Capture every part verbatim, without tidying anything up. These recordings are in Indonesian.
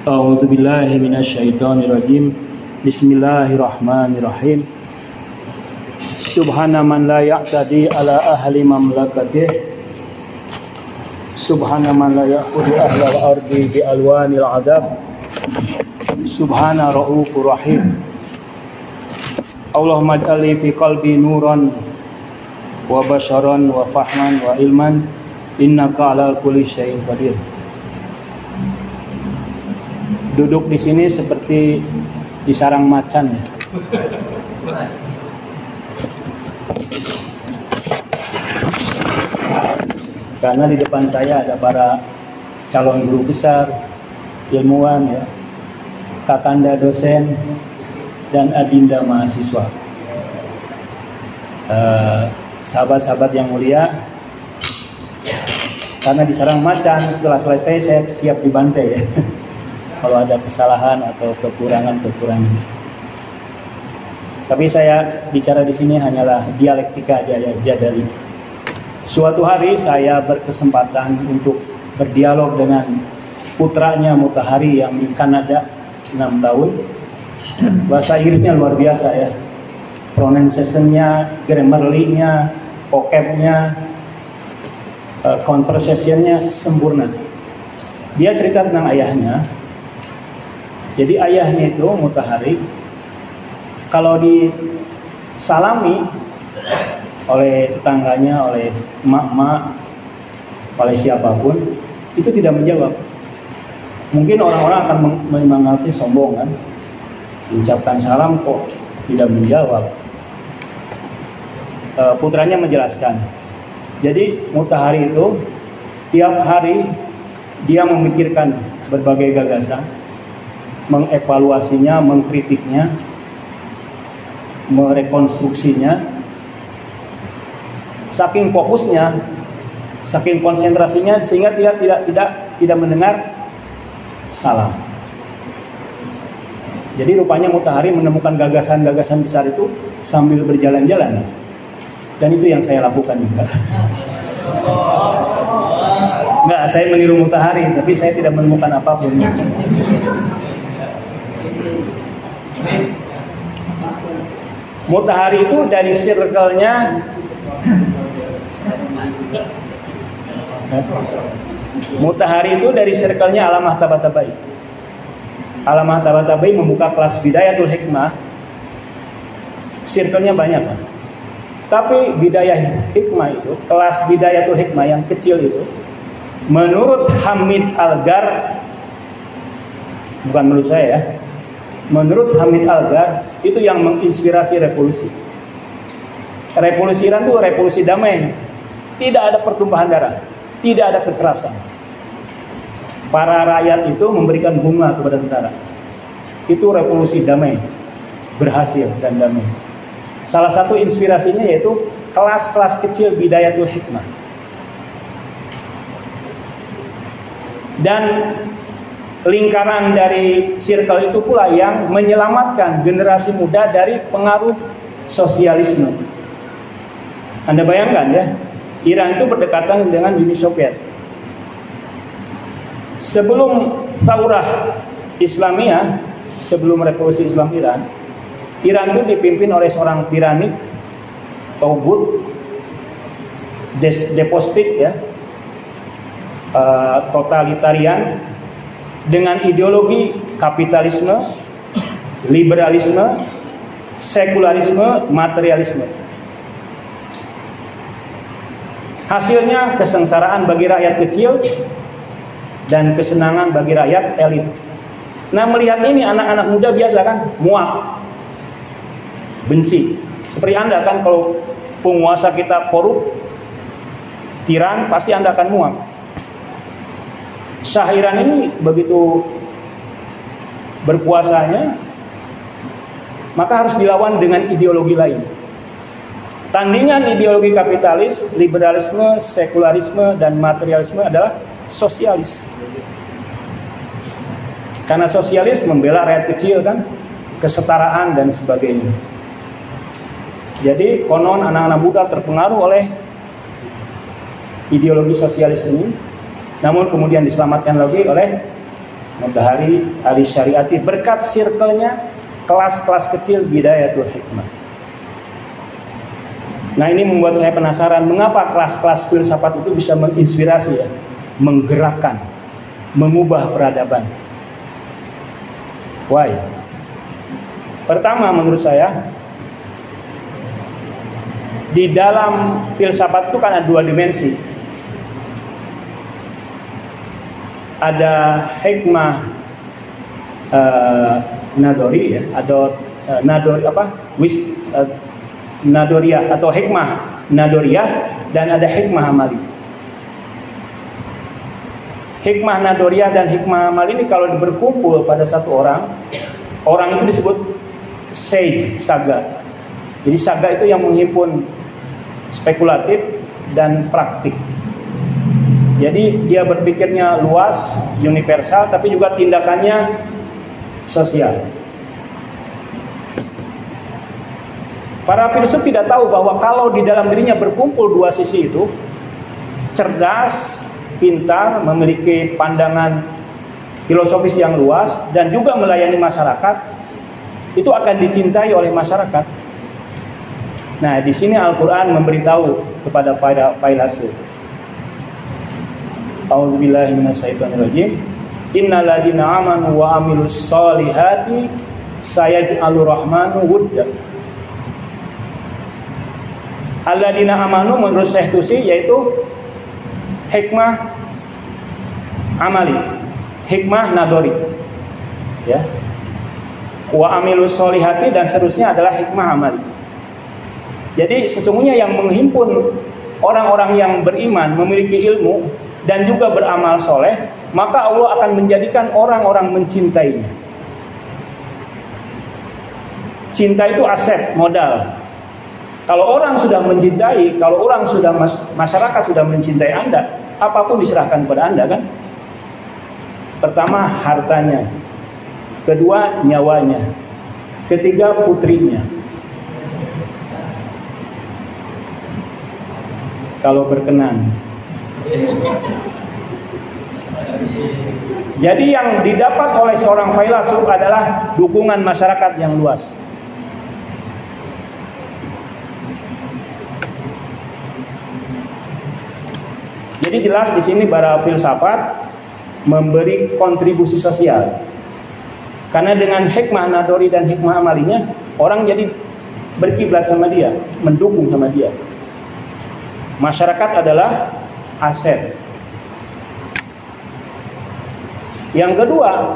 A'udzubillahi minasyaitonirrajim. Bismillahirrahmanirrahim. Subhana man la ya'tadi ala ahli mamlakatih. Subhana man la ya'khudhu ahlal ardi bi alwanil adab. Subhana ra'ufur rahim. Allahumma ij'alni fi qalbi nuran wa basharan wa fahman wa ilman innaka ala kulli syai'in qadir. Duduk di sini seperti di sarang macan ya. Karena di depan saya ada para calon guru besar, ilmuwan ya, kakanda dosen dan adinda mahasiswa. Uh, sahabat-sahabat yang mulia, karena di sarang macan setelah selesai saya siap dibantai ya. Kalau ada kesalahan atau kekurangan-kekurangan. Tapi saya bicara di sini hanyalah dialektika aja dari. Suatu hari saya berkesempatan untuk berdialog dengan putranya Mutahari yang di Kanada enam tahun. Bahasa Inggrisnya luar biasa ya. Pronunciation-nya, grammarly-nya, vocab-nya, conversation-nya sempurna. Dia cerita tentang ayahnya. Jadi ayahnya itu Mutahari, kalau disalami oleh tetangganya, oleh emak-emak, oleh siapapun, itu tidak menjawab. Mungkin orang-orang akan menganggapnya sombong kan, mengucapkan salam kok tidak menjawab. E, putranya menjelaskan. Jadi Mutahari itu tiap hari dia memikirkan berbagai gagasan, mengevaluasinya, mengkritiknya, merekonstruksinya. Saking fokusnya, saking konsentrasinya sehingga tidak tidak tidak tidak mendengar salam. Jadi rupanya Mutahari menemukan gagasan-gagasan besar itu sambil berjalan-jalan. Dan itu yang saya lakukan juga. Enggak, saya meniru Mutahari, tapi saya tidak menemukan apapun. Mutahari itu dari circle-nya Mutahari itu dari circle-nya Alamah Tabatabai. Alamah Tabatabai membuka kelas Bidayatul Hikmah. Circle-nya banyak kan? Tapi Bidayah Hikmah itu, kelas Bidayatul Hikmah yang kecil itu, menurut Hamid Algar, bukan menurut saya ya, menurut Hamid Algar itu yang menginspirasi revolusi. Revolusi Iran itu revolusi damai. Tidak ada pertumpahan darah, tidak ada kekerasan. Para rakyat itu memberikan bunga kepada tentara. Itu revolusi damai, berhasil dan damai. Salah satu inspirasinya yaitu kelas-kelas kecil Bidayatul Hikmah. Dan lingkaran dari circle itu pula yang menyelamatkan generasi muda dari pengaruh sosialisme. Anda bayangkan ya, Iran itu berdekatan dengan Uni Soviet. Sebelum Thaurah Islamiyah, sebelum revolusi Islam Iran, Iran itu dipimpin oleh seorang tiranik, togut, despotik ya, uh, totalitarian, dengan ideologi kapitalisme, liberalisme, sekularisme, materialisme. Hasilnya kesengsaraan bagi rakyat kecil dan kesenangan bagi rakyat elit. Nah, melihat ini anak-anak muda biasa kan muak, benci. Seperti Anda kan kalau penguasa kita korup, tiran, pasti Anda akan muak. Syah Iran ini begitu berkuasanya, maka harus dilawan dengan ideologi lain. Tandingan ideologi kapitalis, liberalisme, sekularisme, dan materialisme adalah sosialis. Karena sosialis membela rakyat kecil kan, kesetaraan dan sebagainya. Jadi konon anak-anak muda terpengaruh oleh ideologi sosialis ini, namun kemudian diselamatkan lagi oleh Mutahari Al-Syariati berkat circle-nya kelas-kelas kecil Bidayatul Hikmah. Nah, ini membuat saya penasaran mengapa kelas-kelas filsafat itu bisa menginspirasi ya, menggerakkan, mengubah peradaban. Why? Pertama, menurut saya di dalam filsafat itu kan ada dua dimensi. Ada hikmah uh, nadori ya, atau uh, nadori apa? Wis uh, nadoriyah atau hikmah nadoriyah, dan ada hikmah amali. Hikmah nadoriyah dan hikmah amali ini kalau berkumpul pada satu orang, orang itu disebut sage, saga. Jadi saga itu yang menghimpun spekulatif dan praktik. Jadi dia berpikirnya luas, universal, tapi juga tindakannya sosial. Para filsuf tidak tahu bahwa kalau di dalam dirinya berkumpul dua sisi itu, cerdas, pintar, memiliki pandangan filosofis yang luas, dan juga melayani masyarakat, itu akan dicintai oleh masyarakat. Nah, di sini Al-Quran memberitahu kepada para filsuf. A'udzubillahi minasyaitonirrajim. Innal ladzina amanu wa amilus solihati sayaj'alur rahmanu wudda. Alladzina amanu menurut Syekh Tusi yaitu hikmah amali, hikmah nadori, ya. Wa amilus solihati dan seterusnya adalah hikmah amali. Jadi sesungguhnya yang menghimpun orang-orang yang beriman, memiliki ilmu dan juga beramal soleh, maka Allah akan menjadikan orang-orang mencintainya. Cinta itu aset, modal. Kalau orang sudah mencintai, kalau orang sudah masyarakat sudah mencintai Anda, apapun diserahkan kepada Anda, kan? Pertama hartanya, kedua nyawanya, ketiga putrinya. Kalau berkenan. Jadi yang didapat oleh seorang filsuf adalah dukungan masyarakat yang luas. Jadi jelas di sini para filsafat memberi kontribusi sosial. Karena dengan hikmah nadori dan hikmah amalinya, orang jadi berkiblat sama dia, mendukung sama dia. Masyarakat adalah aset. Yang kedua,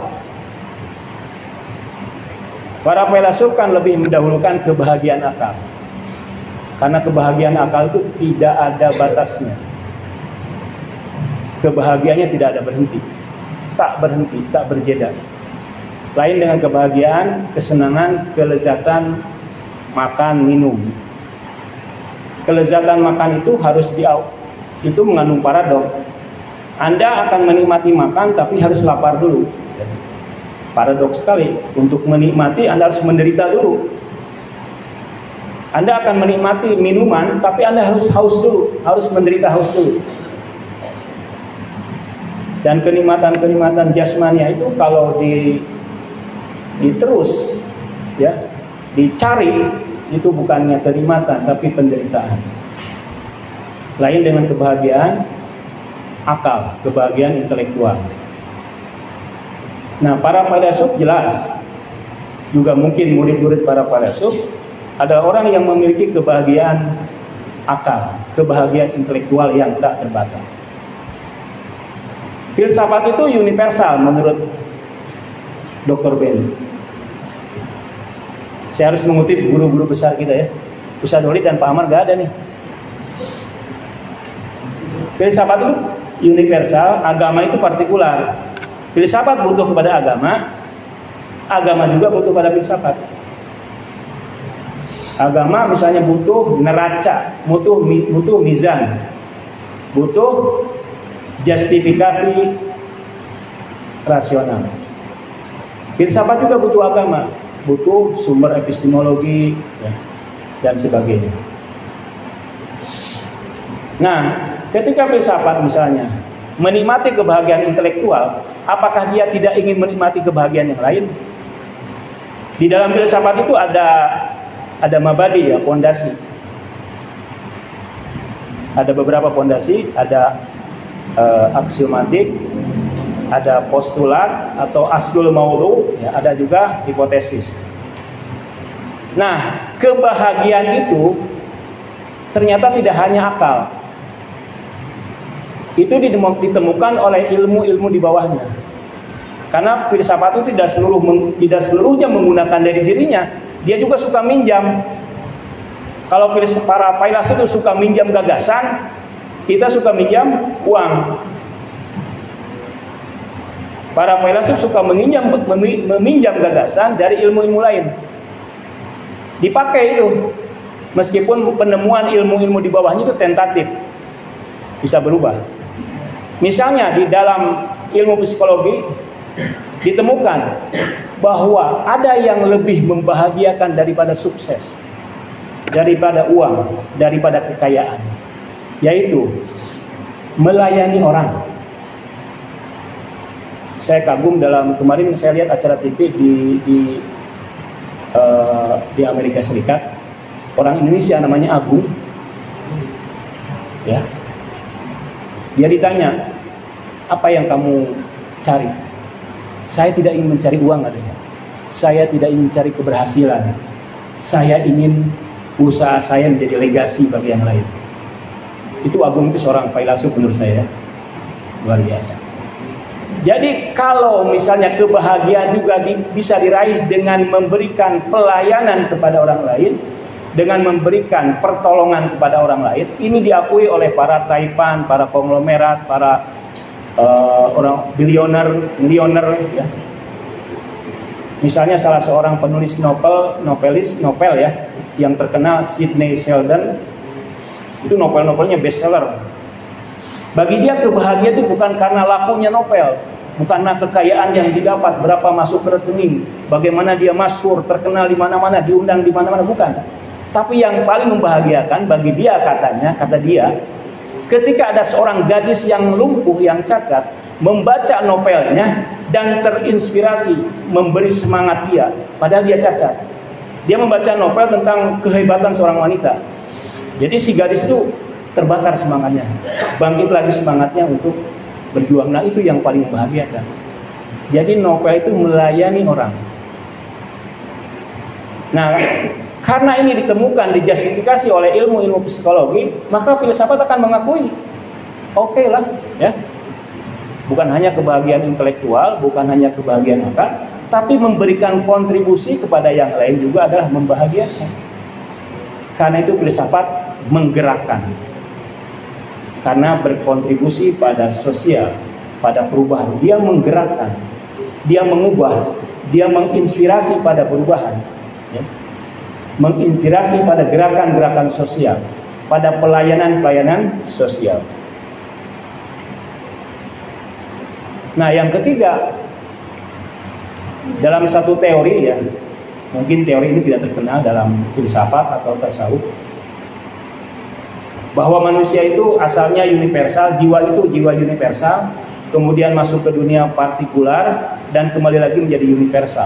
para filsuf kan lebih mendahulukan kebahagiaan akal. Karena kebahagiaan akal itu tidak ada batasnya. Kebahagiaannya tidak ada berhenti, tak berhenti, tak berjeda. Lain dengan kebahagiaan, kesenangan, kelezatan makan, minum. Kelezatan makan itu harus di itu mengandung paradoks. Anda akan menikmati makan tapi harus lapar dulu. Paradoks sekali. Untuk menikmati Anda harus menderita dulu. Anda akan menikmati minuman tapi Anda harus haus dulu, harus menderita haus dulu. Dan kenikmatan-kenikmatan jasmania itu kalau di diterus ya, dicari, itu bukannya kenikmatan tapi penderitaan. Lain dengan kebahagiaan akal, kebahagiaan intelektual. Nah, para filsuf jelas juga mungkin murid-murid para filsuf adalah orang yang memiliki kebahagiaan akal, kebahagiaan intelektual yang tak terbatas. Filsafat itu universal menurut doktor Ben. Saya harus mengutip guru-guru besar kita ya. Ustaz Dolid dan Pak Amar gak ada nih. Filsafat itu universal, agama itu partikular. Filsafat butuh kepada agama, agama juga butuh pada filsafat. Agama misalnya butuh neraca, butuh butuh mizan, butuh justifikasi rasional. Filsafat juga butuh agama, butuh sumber epistemologi ya, dan sebagainya. Nah, ketika filsafat misalnya menikmati kebahagiaan intelektual, apakah dia tidak ingin menikmati kebahagiaan yang lain? Di dalam filsafat itu ada ada mabadi ya, fondasi. Ada beberapa fondasi, ada uh, aksiomatik, ada postulat atau aslul maudhu, ya, ada juga hipotesis. Nah, kebahagiaan itu ternyata tidak hanya akal. Itu ditemukan oleh ilmu-ilmu di bawahnya. Karena filsafat itu tidak seluruh tidak seluruhnya menggunakan dari dirinya, dia juga suka minjam. Kalau para filsuf itu suka minjam gagasan, kita suka minjam uang. Para filsuf suka meminjam meminjam gagasan dari ilmu-ilmu lain. Dipakai itu, meskipun penemuan ilmu-ilmu di bawahnya itu tentatif, bisa berubah. Misalnya di dalam ilmu psikologi ditemukan bahwa ada yang lebih membahagiakan daripada sukses, daripada uang, daripada kekayaan, yaitu melayani orang. Saya kagum dalam kemarin saya lihat acara T V di di Uh, di Amerika Serikat, orang Indonesia namanya Agung, ya, dia ditanya, apa yang kamu cari? Saya tidak ingin mencari uang, katanya. Saya tidak ingin mencari keberhasilan. Saya ingin usaha saya menjadi legasi bagi yang lain. Itu Agung itu seorang filsuf menurut saya, luar biasa. Jadi kalau misalnya kebahagiaan juga di, bisa diraih dengan memberikan pelayanan kepada orang lain, dengan memberikan pertolongan kepada orang lain, ini diakui oleh para taipan, para konglomerat, para uh, orang bilioner, milioner, ya. Misalnya salah seorang penulis novel, novelis, novel ya, yang terkenal Sidney Sheldon, itu novel-novelnya bestseller. Bagi dia kebahagiaan itu bukan karena lakunya novel, bukan karena kekayaan yang didapat, berapa masuk ke rekening, bagaimana dia masyhur, terkenal di mana-mana, diundang di mana-mana, bukan. Tapi yang paling membahagiakan bagi dia, katanya, kata dia, ketika ada seorang gadis yang lumpuh, yang cacat, membaca novelnya dan terinspirasi, memberi semangat dia, padahal dia cacat. Dia membaca novel tentang kehebatan seorang wanita. Jadi si gadis itu terbakar semangatnya, bangkit lagi semangatnya untuk berjuang. Nah, itu yang paling membahagiakan. Jadi novel itu melayani orang. Nah, karena ini ditemukan, dijustifikasi oleh ilmu-ilmu psikologi, maka filsafat akan mengakui, oke okay lah, ya, bukan hanya kebahagiaan intelektual, bukan hanya kebahagiaan akal, tapi memberikan kontribusi kepada yang lain juga adalah membahagiakan. Karena itu filsafat menggerakkan. Karena berkontribusi pada sosial, pada perubahan. Dia menggerakkan, dia mengubah, dia menginspirasi pada perubahan, ya. Menginspirasi pada gerakan-gerakan sosial, pada pelayanan-pelayanan sosial. Nah, yang ketiga, dalam satu teori, ya, mungkin teori ini tidak terkenal dalam filsafat atau tasawuf, bahwa manusia itu asalnya universal, jiwa itu jiwa universal, kemudian masuk ke dunia partikular dan kembali lagi menjadi universal.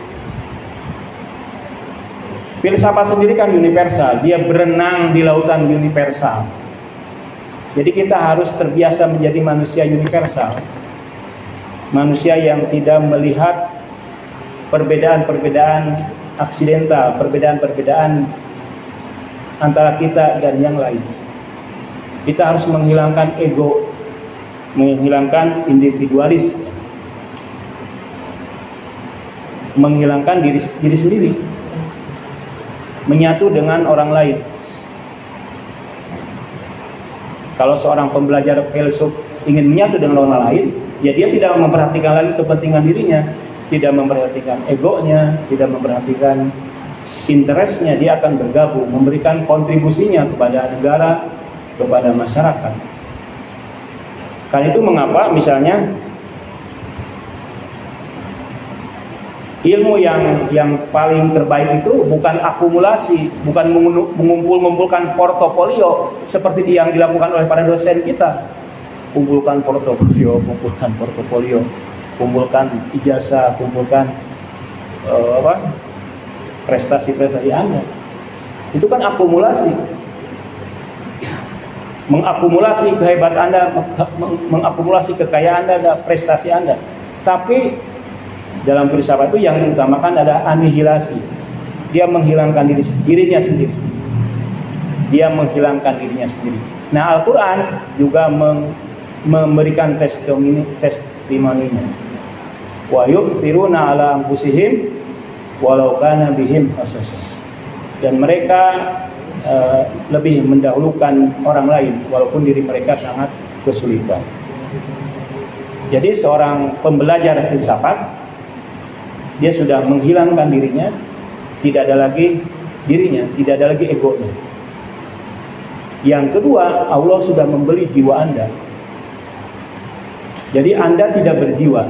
Filsafat sendiri kan universal, dia berenang di lautan universal. Jadi kita harus terbiasa menjadi manusia universal, manusia yang tidak melihat perbedaan-perbedaan aksidental, perbedaan-perbedaan antara kita dan yang lain. Kita harus menghilangkan ego, menghilangkan individualis, menghilangkan diri, diri sendiri, menyatu dengan orang lain. Kalau seorang pembelajar filsuf ingin menyatu dengan orang lain, ya dia tidak memperhatikan lagi kepentingan dirinya, tidak memperhatikan egonya, tidak memperhatikan interestnya, dia akan bergabung, memberikan kontribusinya kepada negara, kepada masyarakat. Karena itu mengapa misalnya ilmu yang yang paling terbaik itu bukan akumulasi, bukan mengumpul-ngumpulkan portofolio seperti yang dilakukan oleh para dosen kita. Kumpulkan portofolio, kumpulkan portofolio. kumpulkan ijazah, kumpulkan uh, apa prestasi-prestasi Anda. Itu kan akumulasi, mengakumulasi kehebatan Anda, mengakumulasi kekayaan Anda, prestasi Anda. Tapi dalam filsafat itu yang diutamakan adalah anihilasi. Dia menghilangkan diri, dirinya sendiri. Dia menghilangkan dirinya sendiri. Nah, Al-Quran juga mem, memberikan testimoni, testimoninya. Wa yu'thiruna ala anfusihim walau kana bihim khasasah. Dan mereka uh, lebih mendahulukan orang lain walaupun diri mereka sangat kesulitan. Jadi seorang pembelajar filsafat, dia sudah menghilangkan dirinya, tidak ada lagi dirinya, tidak ada lagi egonya. Yang kedua, Allah sudah membeli jiwa Anda. Jadi Anda tidak berjiwa.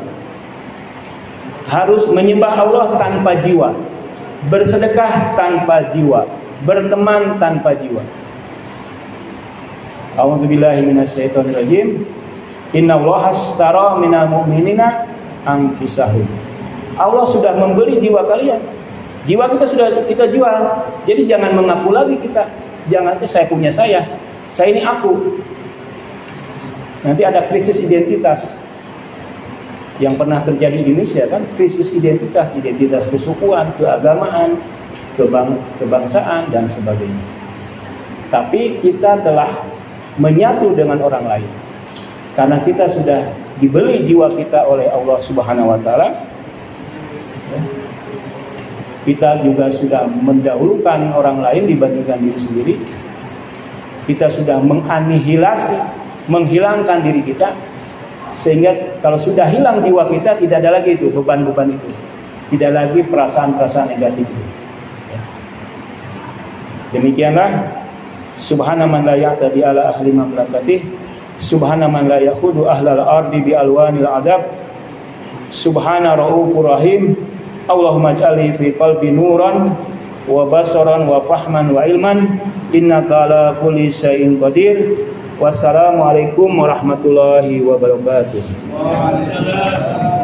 Harus menyembah Allah tanpa jiwa, bersedekah tanpa jiwa, berteman tanpa jiwa. A'udzubillahi minasyaitonirrajim. Innallaha ashtara minal mu'minina anfusahum. Allah sudah membeli jiwa kalian. Jiwa kita sudah kita jual. Jadi jangan mengaku lagi kita. Jangan eh, saya punya saya. Saya ini aku. Nanti ada krisis identitas. Yang pernah terjadi di Indonesia kan, krisis identitas, identitas kesukuan, keagamaan, kebang, kebangsaan dan sebagainya. Tapi kita telah menyatu dengan orang lain. Karena kita sudah dibeli jiwa kita oleh Allah Subhanahu wa taala. Kita juga sudah mendahulukan orang lain dibandingkan diri sendiri. Kita sudah menganihilasi, menghilangkan diri kita, sehingga kalau sudah hilang jiwa kita, tidak ada lagi itu beban-beban itu, tidak lagi perasaan-perasaan negatif itu. Demikianlah subhana man la ya'tadi ala ahli mamlakatih, subhana man la yakhudu ahlal ardi bi alwanil adab, subhana raufur rahim. Allahumma ij'alni fi qalbi nuran wa basaran wa fahman wa ilman innaka ala kulli syai'in qadir. Wassalamualaikum warahmatullahi wabarakatuh.